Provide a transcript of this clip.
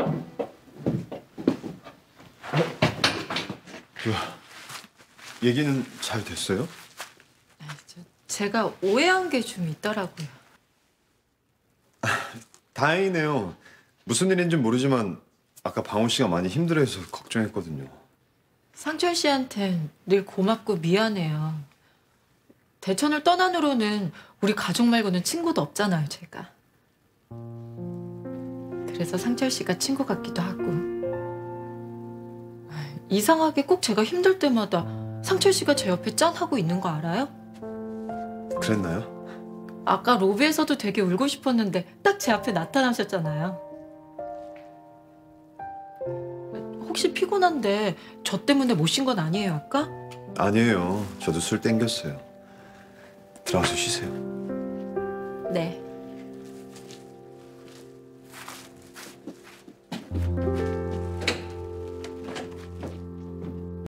얘기는 잘 됐어요? 제가 오해한 게 좀 있더라고요. 다행이네요. 무슨 일인지 모르지만 아까 방호 씨가 많이 힘들어해서 걱정했거든요. 상철 씨한텐 늘 고맙고 미안해요. 대천을 떠난 후로는 우리 가족 말고는 친구도 없잖아요, 제가. 그래서 상철 씨가 친구 같기도 하고. 이상하게 꼭 제가 힘들 때마다 상철 씨가 제 옆에 짠 하고 있는 거 알아요? 그랬나요? 아까 로비에서도 되게 울고 싶었는데 딱 제 앞에 나타나셨잖아요. 혹시 피곤한데 저 때문에 못 쉰 건 아니에요, 아까? 아니에요. 저도 술 땡겼어요. 들어가서 쉬세요. 네.